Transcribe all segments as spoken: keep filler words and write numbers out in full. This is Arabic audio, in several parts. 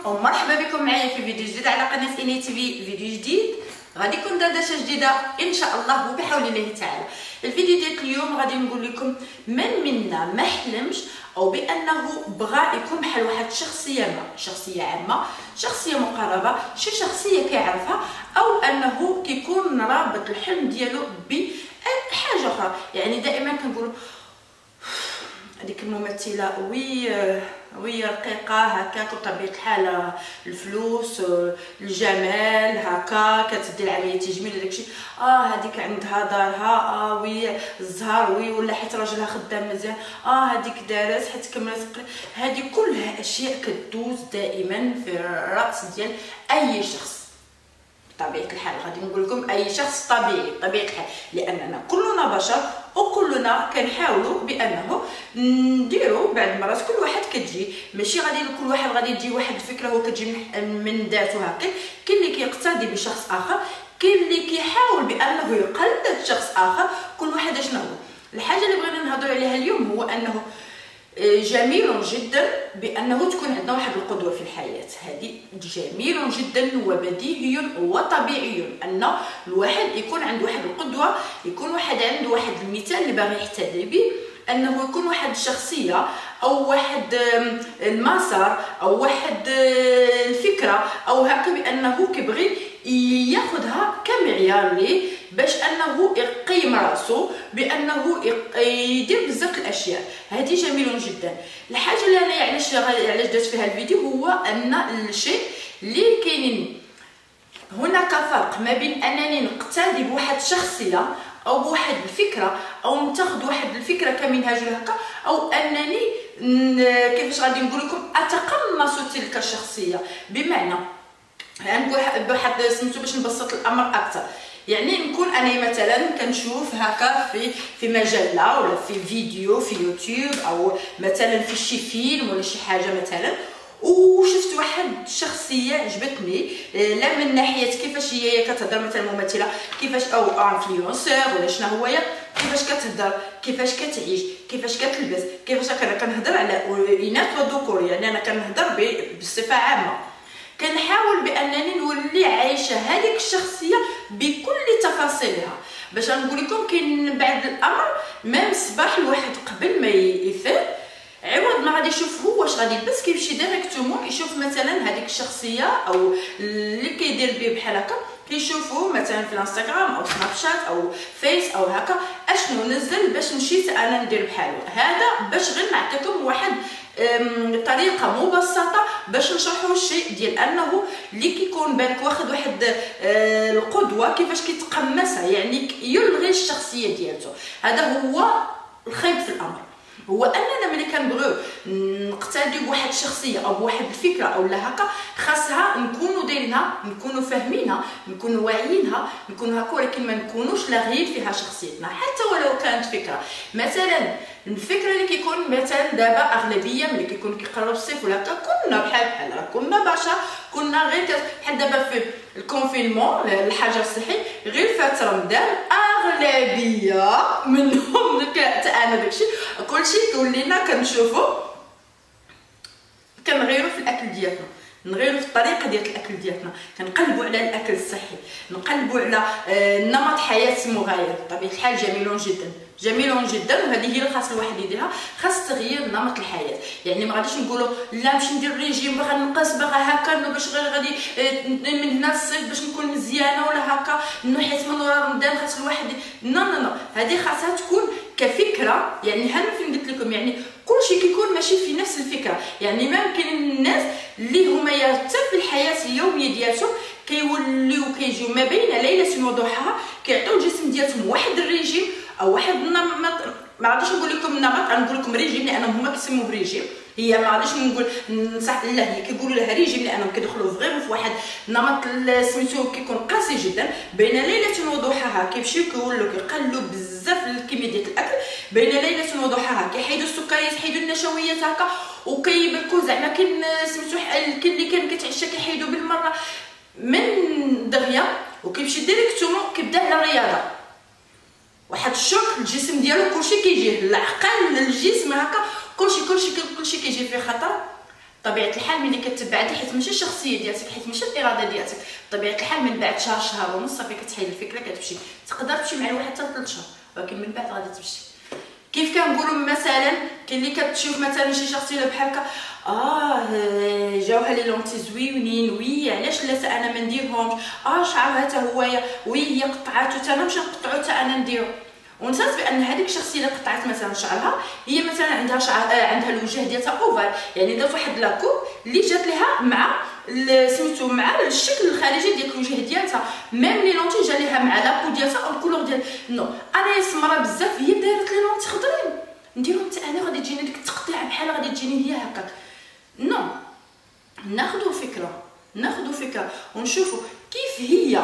ومرحبا بكم معايا في فيديو جديد على قناه اني تي في. فيديو جديد غادي يكون دردشه جديده ان شاء الله وبحول الله تعالى. الفيديو ديال اليوم غادي نقول لكم من منا ما حلمش او بانه بغى يكون بحال واحد الشخصيه ما شخصيه عامه، شخصيه مقربه، شي شخصيه كيعرفها، او انه كيكون رابط الحلم ديالو بحاجه اخرى. يعني دائما كنقولوا هذيك الممثله وي وي رقيقه هكاك بطبيعه الحال، الفلوس الجمال هكا كتدي العمليه تجميل داكشي، اه هذيك عندها دارها، اه وي الزهر وي ولا حيت راجلها خدام مزيان، اه هذيك دارت حيت كملت. هذه كلها اشياء كدوز دائما في الراس ديال اي شخص بطبيعه الحال. غادي نقول لكم اي شخص طبيعي بطبيعه الحال، لاننا كلنا بشر وكلنا كنحاولوا بانه نديروا بعض المرات كل واحد كتجي ماشي غادي كل واحد غادي تجي واحد الفكره هو كتجي من ذاته هكا. كاين اللي كيقتدي بشخص اخر، كاين اللي كيحاول بانه يقلد شخص اخر. كل واحد شنو هو الحاجه اللي بغينا نهضروا عليها اليوم هو انه جميل جدا بانه تكون عندنا واحد القدوه في الحياه. هذه جميل جدا وبديهي وطبيعي ان الواحد يكون عنده واحد القدوه، يكون واحد عنده واحد المثال اللي باغي يحتذي به، انه يكون واحد الشخصيه او واحد المسار او واحد الفكره او هكا بانه كيبغي ياخذها كمعيار ليه باش انه يقيم راسو بانه يدير بزاف الاشياء. هذه جميل جدا. الحاجه اللي انا علاش علاش درت فيها الفيديو هو ان الشيء اللي كاينين هناك فرق ما بين انني نقتدي بواحد الشخصيه او بواحد الفكره او نتاخذ واحد الفكره كمنهاج هكا، او انني كيفاش غادي نقول لكم اتقمص تلك الشخصيه. بمعنى غنقول بواحد سميتو باش نبسط الامر اكثر. يعني نكون انا مثلا كنشوف هكا في في مجله ولا في فيديو في يوتيوب او مثلا في شي فيلم ولا شي حاجه مثلا، وشفت واحد الشخصيه عجبتني، لا من ناحيه كيفاش هي كتهضر مثلا ممثله كيفاش او انفلونسور ولا شنو هو كيفاش كتهضر، كيفاش كتعيش، كيفاش كتلبس، كيفاش كنهضر على اناث وذكور. يعني انا كنهضر بصفه عامه، كنحاول بانني نولي عايشه هذيك الشخصيه بكل تفاصيلها. باش نقول لكم كاين بعض الامر ما مصباح الواحد قبل ما يفيق عوض ما غادي يشوف هو واش غادي يلبس كيمشي ديريكتومون يشوف مثلا هذيك الشخصيه او اللي كيدير به بحال هكا، كيشوفوا مثلا في الانستغرام او سناب شات او فيس او هكا اشنو نزل باش مشيت انا ندير بحالو. هذا باش غير نعطيكم واحد طريقه مبسطه باش نشرحوا الشيء ديال انه اللي كيكون بالك واخد واحد القدوه كيفاش كيتقمصها، يعني يلغي الشخصيه ديالته. هذا هو الخيب في الامر، هو اننا ملي كنبغيو نقتدي بواحد الشخصيه او بواحد الفكره او لا هكا خاصها نكونوا دايرينها، نكونوا فاهمينها، نكونوا واعيينها، نكونوا هكا، ولكن ما نكونوش لاغيين فيها شخصيتنا حتى ولو كانت فكره. مثلا الفكره اللي كيكون مثلا دابا اغلبيه ملي كيكون كيقرب الصيف ولا هكا كنا بحال بحال راه كنا بشر، كنا غير بحال دابا في الكونفينمون الحجر الصحي غير فات رمضان اغلبيه منهم حتى انا داكشي كلشي كولينا كنشوفوا كنغيروا في الاكل ديالنا، نغيروا في الطريقه ديال الاكل ديالنا، كنقلبوا على الاكل الصحي، نقلبوا على نمط حياه مغاير. بطبيعه الحال جميل جدا جميل جدا، وهذه هي اللي خاص الواحد يديرها، خاص تغيير نمط الحياه. يعني ما غاديش نقولوا لا نمشي ندير ريجيم باغا نقص باغا هكا باش غير غادي من هنا الصيف باش نكون مزيانه ولا هكا انه حيت من ورا رمضان خاص الواحد نو نو نو. هذه خاصها تكون كفكره. يعني هل فين قلت لكم يعني كلشي كيكون ماشي في نفس الفكره. يعني ما كاين الناس اللي هما حتى في الحياه اليوميه ديالهم كيوليو كيجيو ما بين ليله وضحاها كيعطيو الجسم ديالهم واحد الريجيم او واحد النمط. ما غاديش نقول لكم نمط، غنقول لكم ريجيم لانهم هما كيسموه ريجيم. هي ما غاديش نقول نصح لا، هي كيقولوا لها ريجيم لانهم كيدخلوا فريمون في واحد النمط سميتو كيكون قاسي جدا. بين ليله وضحاها كيمشيو كيولوا كيقلوا بزاف الكميه ديال الاكل، بين ليله وضحاها كيحيدوا السكريات يحيدوا النشويات هكا وكيبركوا زعما كاين سميتو كاين اللي كان كيتعشى كيحيدوا بالمره من دغيا وكيمشي ديريكتومون كيبدا على الرياضه. واحد الشوك الجسم ديالو كلشي كيجيه العقل الجسم هكا كلشي كلشي كلشي كيجي فيه خطر. بطبيعه الحال ملي كتبع عادي، حيت ماشي الشخصيه ديالتك، حيت ماشي الاراده ديالتك، بطبيعه الحال من بعد شهر شهر ونص صافي كتحيد الفكره كتمشي. تقدر تمشي مع الواحد حتى ثلاث شهور، ولكن من بعد غادي تمشي. كيف كنقولوا مثلا كاين اللي كتشوف مثلا شي شخصيه بحال هكا، اه جاوها لي لونتي زويونين، وي علاش لا انا ما نديرهمش، اه شعرها حتى هوايا، وي هي قطعاتو حتى انا نمشي نقطعو حتى انا نديرو. ونسات بان هذيك الشخصيه اللي قطعت مثلا شعرها هي مثلا عندها شعر آه عندها الوجه ديالها اوفر، يعني دات واحد لاكو اللي جات لها مع سميتو مع الشكل الخارجي ديال الوجه ديالها، ميم لي لونتي جا ليها مع لاكو ديالها او الكولور ديال نو. انا سمره بزاف هي دايره لي لونتي خضرين نديرهم حتى انا، غادي تجيني ديك التقطيعه بحال غادي تجيني هي هكاك. نو ناخذوا فكره ناخذوا فكره ونشوفوا كيف هي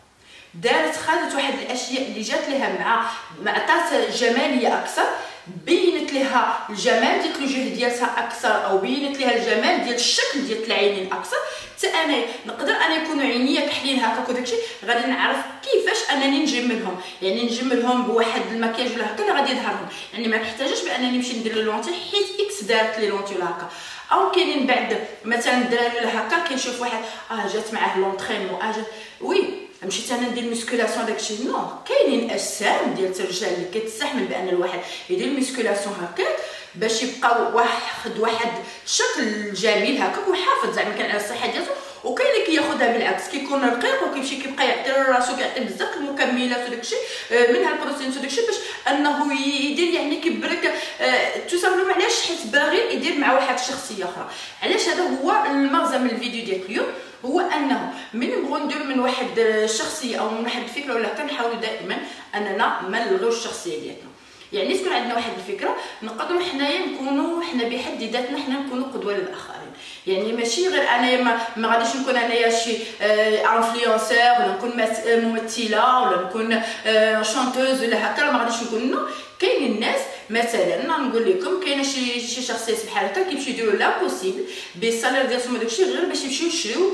دارت، خدت واحد الاشياء اللي جات لها مع مع عطات جماليه اكثر، بينت لها الجمال ديال الوجه ديالها اكثر، او بينت لها الجمال ديال الشكل ديال العينين اكثر. حتى انا نقدر انا يكونوا عينيا كحلين هكاك وداكشي، غادي نعرف كيفاش انني نجملهم، يعني نجملهم بواحد المكياج ولا هكا اللي غادي يظهرهم، يعني ما كنحتاجش بانني نمشي ندير لي لونتي حيت اكس دارت لي لونتي ولا هكا. او كاينين بعد مثلا الدراري ولا هكا كيشوف واحد اه جات معاه لونطرينمون اه وي مشيت انا ندير ميسكولاسيون داكشي. نو كاينين اجسام ديال الرجال اللي كتستحمل بان الواحد يدير ميسكولاسيون هكاك باش يبقى واحد واحد الشكل جميل هكاك ويحافظ زعما كان على الصحه ديالو. وكاين اللي كياخذها بالعكس، كيكون رقيق وكيمشي كيبقى يعطي لراسو كيعطي بزاف المكملات وداكشي منها البروتين وداكشي باش انه يدير يعني كيبرك تو سامبلومون. علاش؟ حيت باغي يدير مع واحد الشخصيه اخرى. علاش؟ هذا هو المغزى من الفيديو ديال اليوم، هو انه ملي نبغوا ندير من واحد الشخصيه او من واحد الفكره ولا كنحاولوا دائما اننا ما نلغيوش الشخصيه ديالنا. يعني تكون عندنا واحد الفكره نقدروا حنايا نكونوا حنا بحد ذاتنا حنا نكونوا قدوه للاخرين. يعني ماشي غير انايا ما, ما غاديش نكون انايا شي انفلونسور ولا نكون ممثله ولا نكون شانتوز ولا هكا، ما غاديش نكون. نو كاين الناس مثلا نقول لكم كاينه شي شي شخصيات بحال هكا كيمشيو يديروا لا بوسيبل بالسالير ديالهم وداكشي غير باش يمشيو يشريو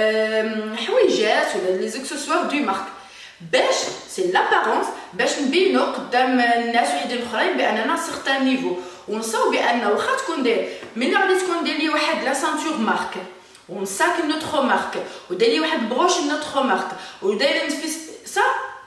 حويجات ولا لي زيكسسوار دو مارك باش سي لابارونس باش نبينو قدام الناس وحدين الاخرين باننا سيغتان نيفو. ونصاو بان واخا تكون داير ملي غادي تكون داير لي واحد لا سانتور مارك ونساك نوتخ مارك وداير لي واحد بروش نوتخ مارك وداير نفس سا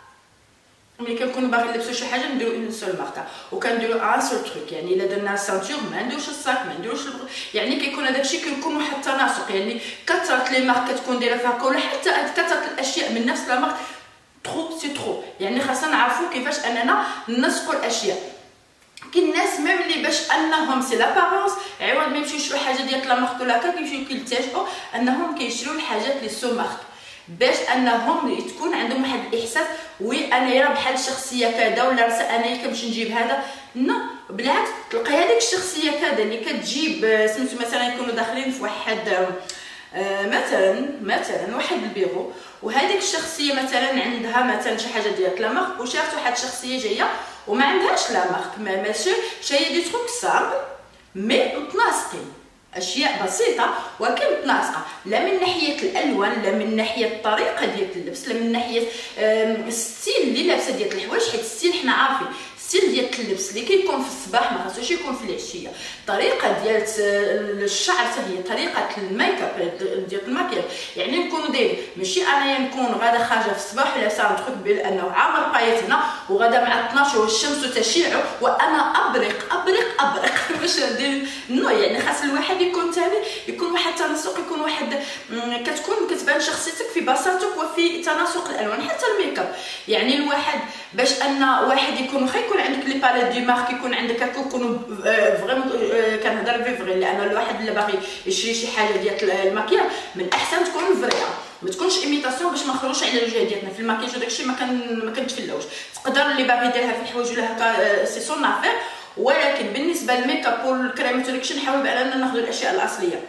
ملي كنكونوا باغيين نلبسوا شي حاجه نديرو اون سول ماركه وكنديرو ان سول تروك. يعني الا درنا سانتور ما نديروش الساك ما نديروش يعني كيكون هذاك الشيء كيكون واحد التناسق. يعني كثرت لي مارك كتكون دايره فيها ولا حتى كثرت الاشياء من نفس لا مارك ترو سي ترو. يعني خاصنا نعرفوا كيفاش اننا ننسقوا الاشياء. كاين الناس ميم اللي باش انهم سي لابارونس عوض ما يمشيو يشريو حاجه ديال لا مارك ولا هكا كيمشيو كيلتجئوا انهم كيشريو الحاجات لي سو مارك باش انهم تكون عندهم واحد الاحساس وي انايا راه بحال الشخصيه كذا ولا راه انايا كنمشي نجيب هذا. نو بالعكس تلقى هذيك الشخصيه كذا اللي كتجيب سميتو مثلا يكونوا داخلين في واحد آه مثلا مثلا واحد البيرو وهذيك الشخصيه مثلا عندها مثلا شي حاجه ديال لا مارك وشافت واحد الشخصيه جايه وما عندهاش لا مارك ما ماشي شي دي تروك سامبل مي متناسقين اشياء بسيطه ولكن متناسقه لا من ناحيه الالوان لا من ناحيه الطريقه ديال اللبس لا من ناحيه الستيل اللي لابسه ديال الحوايج. حيت الستيل حنا عارفين الستيل ديال اللبس اللي كيكون في الصباح ما خاصوش يكون في العشيه. الطريقه ديال الشعر حتى هي طريقه الميك اب ديال الماكياج. يعني نكونوا دايرين ماشي انايا نكون غادا خارجه في الصباح ولا ساعه ندخل بانه عامر بايت هنا وغادا مع اثناش والشمس تشع وانا ابرق ابرق ابرق باش ندير. نو يعني خاص الواحد يكون ثاني يكون واحد التناسق يكون واحد كتكون كتبان شخصيتك في بساطتك وفي تناسق الالوان حتى الميك اب. يعني الواحد باش ان واحد يكون واخا يكون عندك لي باليت دي مارك يكون عندك هكا يكونوا فريمون كنهضر في فري لان الواحد اللي باغي يشري شي حاجه ديال الماكياج من احسن تكون فريا ما تكونش ايميتاسيون باش ما نخرجوش على الوجه ديالنا في الماكياج وداكشي ما كان ما كنتفلاوش. تقدر اللي باغي يديرها في الحوايج ولا هكا سي سون افير. ولكن بالنسبه للميك اب والكريمات وداكشي نحاول باننا ناخذ الاشياء الاصليه.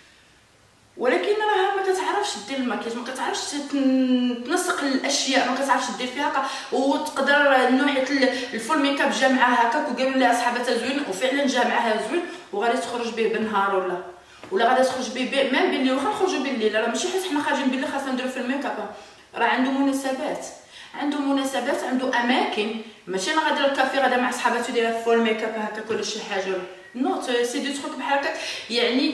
ولكن راه ما كتعرفش دير الماكياج ما كتعرفش تنسق الاشياء ما كتعرفش دير فيها هكا وتقدر نوعيه الفول ميك اب جا معاها هكاك وقالوا لها صاحبتها زوين وفعلا جا معاها زوين وغادي تخرج به بالنهار ولا ولا غادي تخرج به ميم بالليل. واخا نخرجوا بالليل راه ماشي حيت حنا خارجين بالليل خاصنا نديرو في الميك اب. راه عنده مناسبات عنده مناسبات عنده اماكن ماشي انا غادي للكافي غادا مع صحاباتو دايره فول ميك اب هكاك ولا شي حاجه نو سي دو تروك بحال هكا. يعني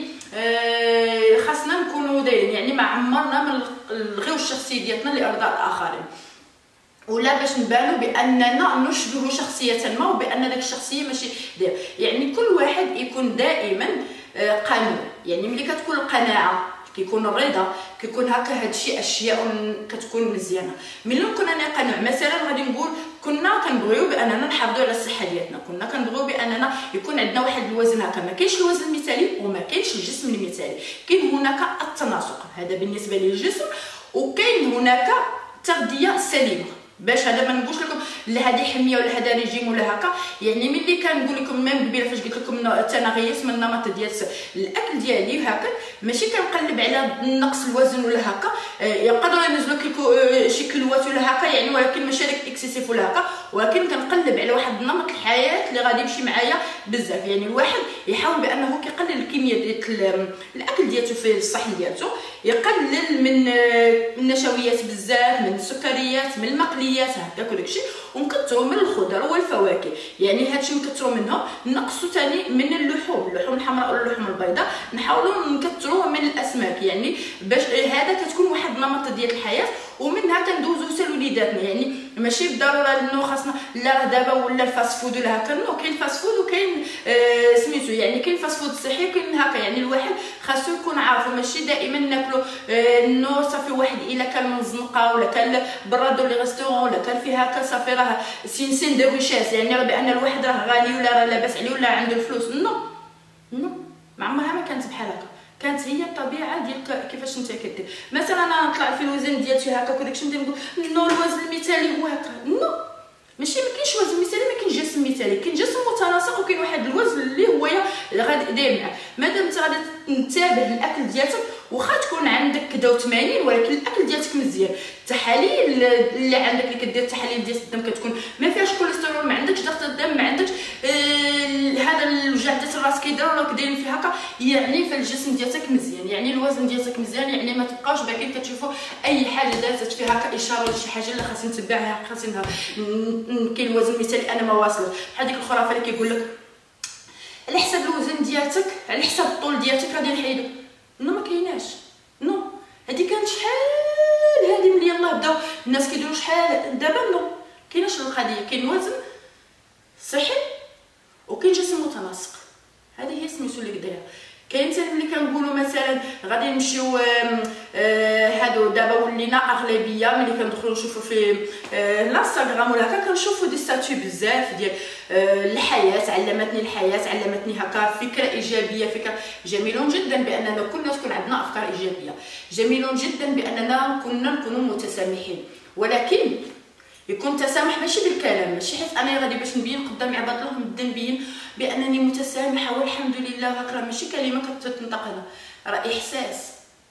آه خاصنا نكونوا دايرين، يعني ما عمرنا ما نلغيو الشخصيه ديالنا لارضاء الاخرين، ولا باش نبانو باننا نشبه شخصيه ما وبان داك الشخصيه ماشي داير. يعني كل واحد يكون دائما قانون. يعني ملي كتكون القناعه كيكون الرضا كيكون هكا هادشي اشياء كتكون مزيانه. ملي كنا نقنع مثلا غادي نقول كنا كنبغيو باننا نحافظوا على الصحه ديالنا، كنا كنبغيو باننا يكون عندنا واحد الوزن هكا. ما كاينش الوزن المثالي وما كاينش الجسم المثالي، كاين هناك التناسق، هذا بالنسبه للجسم، وكاين هناك تغذيه سليمه. باش هذا ما نقولش لكم لا هذه حميه ولا هذا ريجيم ولا هكا. يعني ملي كنقول لكم ميم قبيله فاش قلت لكم التناغيس من النمط ديال الاكل ديالي هكا، ماشي كنقلب على نقص الوزن ولا هكا. يقدر ينزلوا كيلو شي كيلوات ولا هكا يعني، ولكن ماشي داك اكسيسيف ولا هكا، ولكن كنقلب على واحد نمط الحياه اللي غادي يمشي معايا بزاف. يعني الواحد يحاول بانه كيقلل الكميه ديال الاكل ديالته في الصحن ديالته، يقلل من النشويات بزاف، من السكريات، من المقليات هكاك وداكشي، ونكثروا من الخضر والفواكه. يعني هادشي نكثروا منهم، نقصوا ثاني من اللحوم، اللحوم الحمراء واللحوم البيضاء، نحاولوا نكثروا من الاسماك. يعني باش هذا كتكون واحد النمط ديال الحياه، ومنها كندوزو حتى لوليداتنا. يعني ماشي بالضروره انه خاصنا لا دابا ولا الفاست فود ولا هكا، نو كاين الفاست فود وكاين آه سميتو يعني كاين الفاست فود صحي وكاين هكا. يعني الواحد خاصو يكون عارف، ماشي دائما ناكلو آه نو صافي واحد الا كان من الزنقه ولا كان برادو لي ريستورون ولا كان فيه هكا صافي راه سين دو ريشاس، يعني راه بان الواحد راه غالي ولا راه لاباس عليه ولا عنده الفلوس. نو نو ما عمرها ما كانت بحال هكا، كانت هي الطبيعه ديال كيفاش انت كدير. مثلا انا نطلع في الوزن ديالتي هكا وداكشي نبدا نقول نو الوزن المثالي هو هكا. نو ماشي ما كاينش وزن مثالي، ما كاينش جسم مثالي، كاين جسم متناسق وكاين واحد الوزن اللي هو غادي داير معاك. مادام انت غادي تنتبه للاكل ديالك، واخا تكون عندك كدا وثمانين ولكن الاكل ديالك مزيان. التحاليل اللي عندك اللي كدير التحاليل ديال الدم كتكون ما فيهاش كوليسترول، ما عندكش ضغط الدم، ما عندكش آه هذا الوجع ديال الراس كيدير ولا كدايرين فيه هكا، يعني فالجسم ديالك مزيان، يعني الوزن ديالك مزيان. يعني ما تبقاوش باقيين كتشوفوا اي حاجه دازت فيها هكا اشاره لشي حاجه اللي خاصني نتبعها، خاصني كاين الوزن المثالي انا ما واصله. بحال ديك الخرافه اللي كيقول لك على حساب الوزن ديالك على حساب الطول ديالك غادي نحيدو. نو ما كايناش. نو هذه كانت شحال هذه ملي يلاه بداو الناس كيديروا شحال، دابا نو كايناش القضيه. كاين وزن صحي وكاين جسم متناسق، هذه هي سميتو اللي دايره. كاين حتى ملي كنقولوا مثلا غادي نمشيو هادو دابا ولينا اغلبيه ملي كندخلوا نشوفوا في الانستغرام ولا هكا كنشوفوا دي ستاتيو بزاف ديال الحياه، علمتني الحياه، علمتني هكا فكره ايجابيه، فكره جميل جدا باننا كلنا تكون عندنا افكار ايجابيه، جميل جدا باننا كنا نكونوا متسامحين. ولكن يكون تسامح ماشي بالكلام، ماشي حيت انا غادي باش نبين قدام عباد الله نبدا نبين بانني متسامحه والحمد لله هكا، ماشي كلمه كتنطق هنا، راه احساس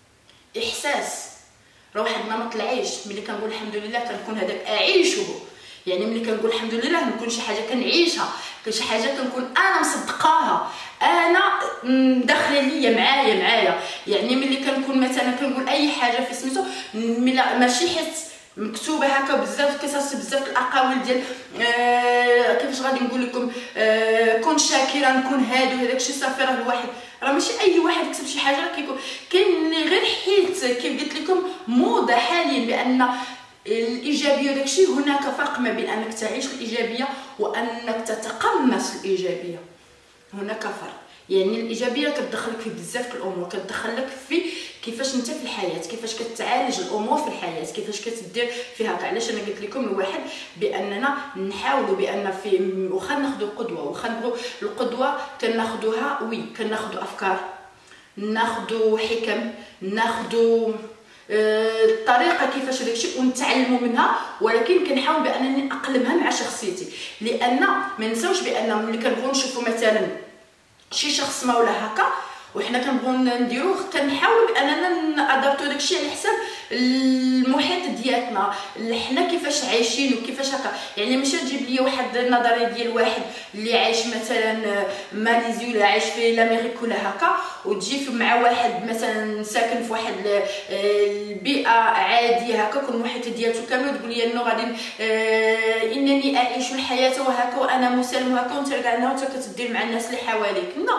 احساس راه واحد نمط العيش. ملي كنقول الحمد لله كنكون هذاك اعيشه، يعني ملي كنقول الحمد لله نكون شي حاجه كنعيشها، كاين شي حاجه كنكون انا مصدقاها، انا داخله ليا معايا معايا. يعني ملي كنكون مثلا كنقول اي حاجه في سميتو ماشي حيت مكتوبه هكا بزاف قصص بزاف الاقاويل ديال آه كيفاش غادي نقول لكم آه كون شاكرا نكون هادو هذاك الشيء صافي. راه الواحد راه ماشي اي واحد كتب شي حاجه كيكون كاين غير حيت كيف قلت لكم موضه حاليا بان الايجابيه وداك الشيء. هناك فرق ما بين انك تعيش الايجابيه وانك تتقمص الايجابيه، هناك فرق. يعني الايجابيه كتدخلك في بزاف الامور، كتدخلك في كيفاش انت في الحياه، كيفاش كتعالج الامور في الحياه، كيفاش كتدير فيها هكا. علاش انا قلت لكم الواحد باننا نحاولوا بان في واخا ناخذوا قدوه، واخا نبغوا القدوه كناخذوها وي كناخذوا افكار، ناخذوا حكم، ناخذوا الطريقه كيفاش داكشي ونتعلموا منها، ولكن كنحاول بانني اقلمها مع شخصيتي. لان ما ننساوش بان ملي كنبغيو نشوفوا مثلا شي شخص ما ولا هكا وحنا كنبغيو نديروه كنحاولوا اننا نادابتو داكشي على حساب المحيط ديالنا، حنا كيفاش عايشين وكيفاش هكا. يعني ماشي تجيب لي واحد النظريه ديال واحد اللي عايش مثلا ماليزي ولا عايش في الامريك ولا هكا، وتجي مع واحد مثلا ساكن في واحد البيئه عاديه هكا كل المحيط ديالته كامل، وتقول لي انه غادي آه انني اعيش الحياه وهكا وانا مسالم وهكا، وانت كاع وانت كتدير مع الناس اللي حواليك. لا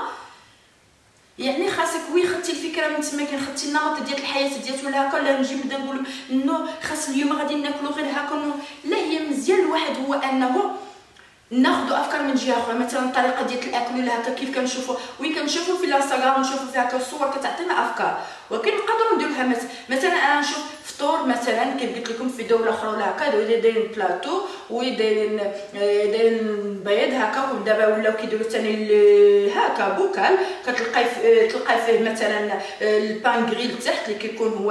يعني خاصك وي خدتي الفكره من تما، كان خدتي النمط ديال الحياه ديالك ولا هكا، لا نجي نبدا نقول انه خاص اليوم غادي ناكلوا غير هكا. لا، هي مزيان الواحد هو انه ناخذوا افكار من جهه اخرى، مثلا الطريقه ديال الاكل ولا هكا كيف كنشوفوا وي كنشوفوا في الانستغرام نشوفوا في هكا الصور كتعطينا افكار، ولكن نقدروا نديروها. مثلا انا نشوف فطور مثلا كيف قلت لكم في دوله اخرى ولا هكا دايرين بلاطو ودايرين دايرين بيض هكا، ودابا ولاو كيديروا ثاني هكا بوكال كتلقاي تلقاي فيه مثلا البان غريل تحت اللي كيكون هو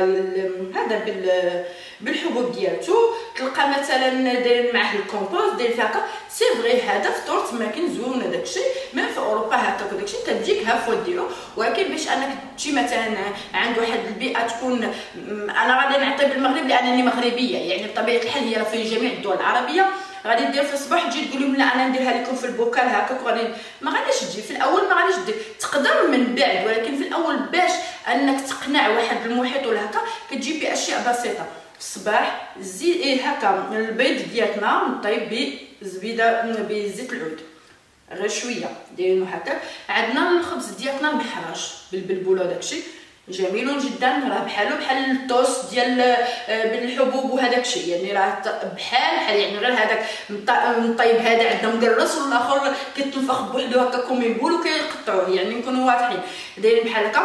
هذا بال بالحبوب ديالته، تلقى مثلا دايرين معاه الكومبوست داير فيه هكا. سي فغي هذا فطور تماكن زوينه داكشي، من في اوروبا هكا داكشي كتجيك هافو ديرو. ولكن باش انك تجي مثلا عند واحد البيئه تكون، انا غادي نعطي بالمغرب لانني مغربيه، يعني بطبيعه الحال هي في جميع الدول العربيه غادي دير في الصباح تجي تقول لهم لا انا نديرها لكم في البوكال هكاك، وغادي ما غاديش تجي في الاول، ما غاديش دير تقدر من بعد، ولكن في الاول باش انك تقنع واحد المحيط ولا هكا كتجيب باشياء بسيطه. في الصباح زي ايه هكا البيض ديالنا نطيب بزبيده بزيت العود غير شويه دايرينو هكا. عندنا الخبز ديالنا المحرش بالبلبوله داكشي جميل جدا، راه بحالو بحال الطوس ديال بالحبوب وهذاك الشيء، يعني راه بحال بحال يعني غير هذاك نطيب هذا عندنا مقرص والاخر كيتنفخ بوحدو هكا كوم يقولوا كيقطعوه، يعني نكونوا واضحين دايرين بحال هكا.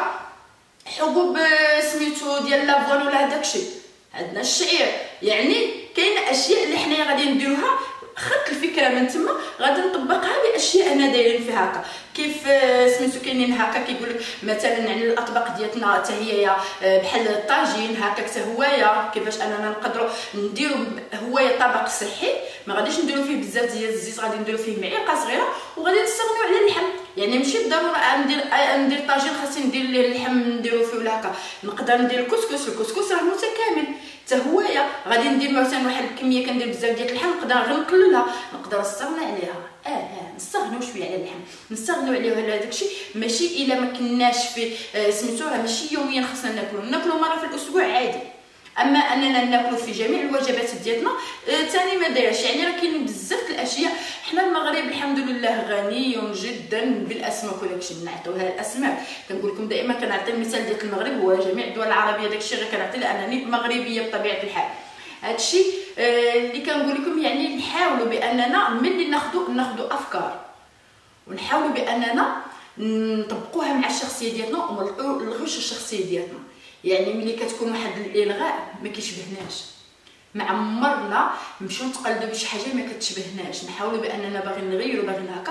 حبوب سميتو ديال لافوان ولا هذاك الشيء، عندنا الشعير، يعني كاينه اشياء اللي حنايا غادي نديروها. خدت الفكره من تما غادي نطبقها باشياء انا دايرين فيها هكا. كيف سميتو كاينين هكا كيقول لك مثلا يعني الاطباق ديالنا حتى هي بحال الطاجين هكا حتى هوايه، كيفاش اننا نقدروا نديروا هوايه طبق صحي ما غاديش نديروا فيه بزاف ديال الزيت، غادي نديروا فيه معلقه صغيره وغادي نستغنوا على اللحم. يعني ماشي بالضروره ندير ندير طاجين خاصني ندير ليه اللحم نديرو فيه ولا هكا. نقدر ندير الكسكس، الكسكس راه متكامل حتى هوايه. غادي ندير مثلا واحد الكميه كندير بزاف ديال اللحم نقدر غير نقللها، نقدر نستغنى عليها. اه اه نستغنوا شويه على اللحم، نستغنوا عليه على داكشي. ماشي الا ما كناش في آه سميتو راه ماشي يوميا خصنا ناكلو، ناكلو مره في الاسبوع عادي. اما اننا ناكلو في جميع الوجبات ديالنا ثاني آه ما دايرش. يعني راه كاين بزاف الاشياء. حنا المغرب الحمد لله غني جدا بالاسماك وداكشي، نعطيوها الاسماك. كنقول لكم دائما كنعطي المثال ديال المغرب هو جميع الدول العربيه، داكشي غير كنعطي لانني مغربيه بطبيعه الحال. هادشي آه اللي كنقول لكم، يعني نحاولوا باننا ملي ناخذوا ناخذوا افكار ونحاولوا باننا نطبقوها مع الشخصيه ديالنا وما نلغيوش الشخصيه ديالنا. يعني ملي كتكون واحد الالغاء ما كيشبهناش، ما عمرنا نمشيو نتقلدوا بشي حاجه ما كتشبهناش. نحاولوا باننا باغيين نغيروا باغيين هكا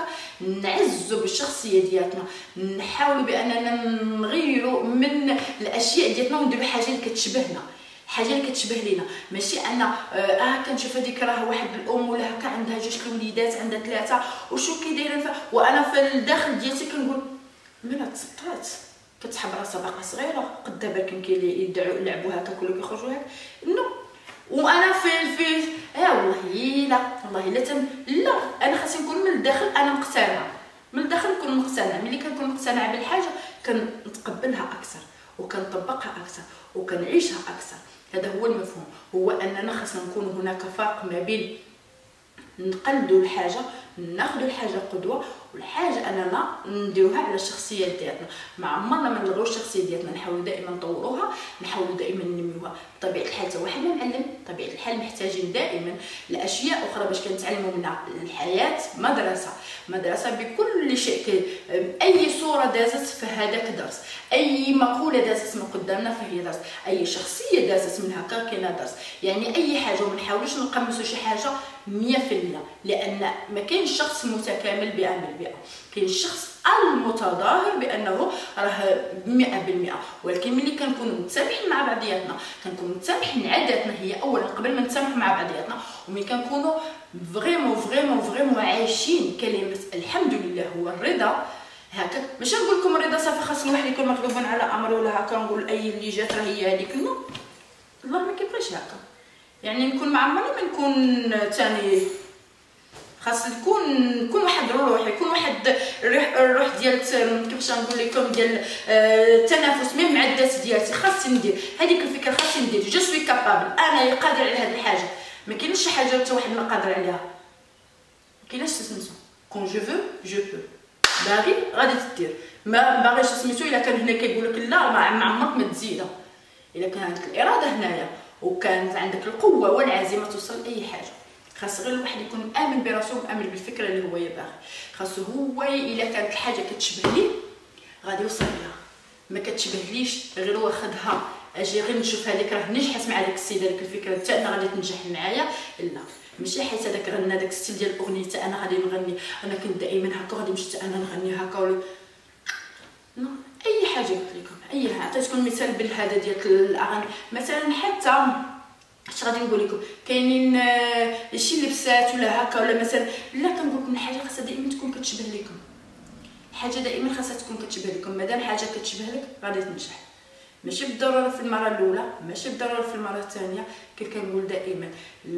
نعزوا بالشخصيه ديالنا، نحاولوا باننا نغيروا من الاشياء ديالنا ونديروا حاجه اللي كتشبهنا، حاجه اللي كتشبه لينا. ماشي انا اه كنشوف هذيك راه واحد الام ولا هكا عندها جوج الوليدات عندها ثلاثه وشو كيدايرين، وانا في الداخل ديالتي كنقول ملي تسطات كتسحب راسها باقا صغيره قد بالك كاين اللي يدعوا يلعبوا هكا كلهم كيخرجوا هكا نو. وانا في في اه والله لا والله لا تم لا انا خاصني نكون من الداخل انا مقتنعه، من الداخل نكون مقتنعه. ملي كنكون مقتنعه بالحاجه كنتقبلها اكثر وكنطبقها اكثر وكنعيشها اكثر. هذا هو المفهوم، هو اننا خاصنا نكون هناك فرق ما بين نقلدوا الحاجه ناخذوا الحاجه قدوه والحاجه اننا نديروها على الشخصيه ديالنا. ما عمرنا ما نلغيوش الشخصيه ديالنا، نحاولوا دائما نطوروها، نحاولوا دائما ننميوها. بطبيعه الحال حتى واحد ما معلم، بطبيعه الحال محتاجين دائما لاشياء اخرى باش كنتعلموا منها. الحياه مدرسه، مدرسه بكل شيء. اي صوره دازت فهذاك درس، اي مقوله دازت من قدامنا فهي درس، اي شخصيه دازت من هكا كاينه درس. يعني اي حاجه وما نحاولوش نقمصوا شي حاجه مية في المية، لان ما كاينش شخص متكامل مية بالمية. كاين الشخص المتظاهر بانه راه مية بالمية، ولكن ملي كنكونوا متسامحين مع بعضياتنا كنكونوا متسامحين عاداتنا هي اولا قبل ما نتسامحوا مع بعضياتنا، وملي كنكونوا فريمون فريمون فريمون عايشين كلمه الحمد لله هو الرضا، هكا ماشي نقول لكم رضا صافي خاص الواحد يكون مغلوب على امره ولا هكا نقول اي اللي جات راه هي هذيك. نو الله ما كيبغيش هكا، يعني نكون مع عمري ما نكون ثاني، خاص يكون يكون واحد الروح، يكون واحد الروح الروح ديال كيفاش نقول لكم ديال التنافس ميم مع الذات ديالتي. خاصني ندير هذيك الفكره، خاصني ندير جو سوي كابابل، انا قادر على هذه الحاجه. ما كاينش شي حاجه حتى واحد ما قادر عليها، ما كايناش سميتو كون جو فو جو بو، باغي غادي تدير، ما باغيش سميتو الا كان هنا كيقول لك لا ما عمرك ما تزيدها. الا كان عندك الاراده هنايا وكانت عندك القوه والعزيمه توصل لاي حاجه، خاص غير الواحد يكون امن براسو وامن بالفكره اللي هو باغي. خاصو هو الا كانت الحاجه كتشبه ليه غادي يوصل ليها، ما كتشبهليش غير واخدها اجي غير نشوف هذيك راه نجحت مع داك السيد، هذيك الفكره حتى انا غادي تنجح معايا. لا ماشي حيت هذاك غنى داك الستيل ديال الاغنيه حتى انا غادي نغني، انا كنت دائما هكا غادي نمشي حتى انا نغني هكا ولا نو. اي حاجه قلت لكم اي حاجه عطيتكم مثال بالهذا ديال الاغاني مثلا. حتى اش غادي نقول لكم كاينين شي لبسات ولا هكا ولا مثلا، لا كنقول لكم الحاجه خاصها دائما تكون كتشبه لكم، حاجه دائما خاصها تكون كتشبه لكم. مادام حاجه كتشبه لك غادي تنجح، ماشي بالضروره في المره الاولى، ماشي بالضروره في المره الثانيه. كيف كنقول دائما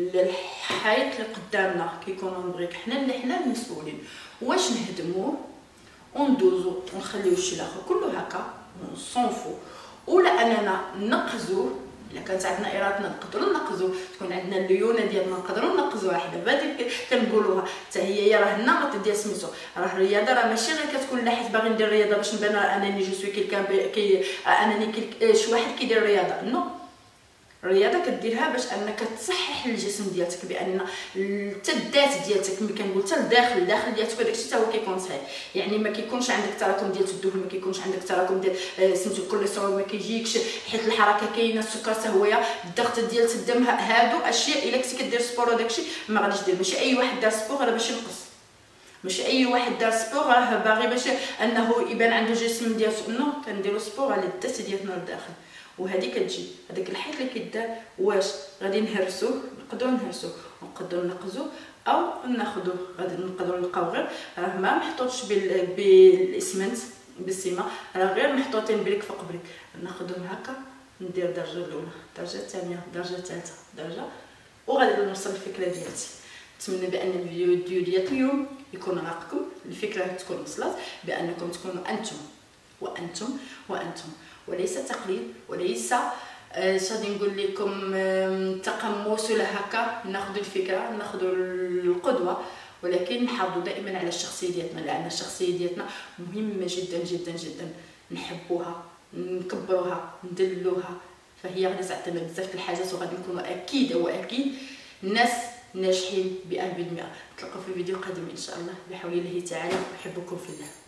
الحيط اللي قدامنا كيكون مبغيك حنا اللي حنا المسؤولين، واش نهدموه وندوزو ونخليو الشيء الاخر كله هكا ونصنفو، ولا اننا نقزوه. الا كانت عندنا ارادتنا نقدروا نقزو، تكون عندنا الليونه ديالنا نقدروا نقزوها. حدا هذيك كنقولوها حتى هي راه النمط ديال سميتو، راه الرياضه راه ماشي غير كتكون لا حيت باغي ندير رياضه باش نبان انني جو سوي كيلكان كي انني شي واحد كيدير رياضه. نو الرياضه كديرها باش انك تصحح الجسم ديالك، بان حتى الذات ديالك ملي كنقول حتى الداخل الداخل ديالك داكشي حتى هو كيكون صحيح. يعني ما كيكونش عندك تراكم ديال الدهون، ما كيكونش عندك تراكم ديال سميتو الكوليسترول، ما كيجيكش حيت الحركه كاينه، السكر حتى هو، الضغط ديال الدم، هادو اشياء الا كنتي كدير سبور وداكشي ما غاديش دير. ماشي اي واحد دار سبور راه باش ينقص، ماشي اي واحد دار سبور راه باغي باش انه يبان عنده جسم ديالو. نو كنديروا سبور على الذات ديالنا لداخل، وهذه كتجي هذاك الحيط اللي كيدار واش غادي نهرسوه، نقدروا نهرسوه ونقدروا نقزوه، او ناخذوه غادي نقدروا نلقاو غير راه ما محطوطش بالاسمنت بالسيما، راه غير محطوطين بريك فوق بريك. ناخذهم هكا ندير الدرجه الاولى، الدرجه الثانيه، الدرجه الثالثه، درجه، وغادي نوصل الفكره ديالتي. نتمنى بان الفيديو ديال اليوم يكون راقكم، الفكره تكون وصلت، بانكم تكونوا انتم وانتم وانتم، وليس تقليد، وليس اش غادي نقول لكم تقمص ولا هكا. ناخذ الفكره، ناخذ القدوه، ولكن نحافظوا دائما على الشخصيه ديالنا، لان الشخصيه ديالنا مهمه جدا جدا جدا. نحبوها، نكبروها، ندلوها، فهي غادي تعطينا بزاف الحاجات، وغادي نكونوا اكيد واكيد ناس ناجحين مئة بالمئة. نتلاقاو في فيديو قادم ان شاء الله بحول الله تعالى. احبكم في الله.